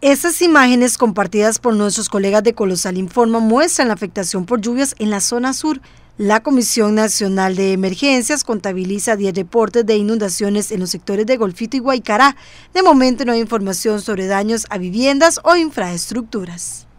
Estas imágenes compartidas por nuestros colegas de Colosal Informa muestran la afectación por lluvias en la zona sur. La Comisión Nacional de Emergencias contabiliza 10 reportes de inundaciones en los sectores de Golfito y Guaycará. De momento no hay información sobre daños a viviendas o infraestructuras.